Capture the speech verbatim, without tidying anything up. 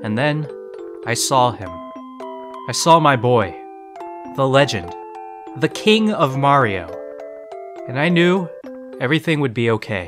And then, I saw him. I saw my boy. The legend. The king of Mario. And I knew everything would be okay.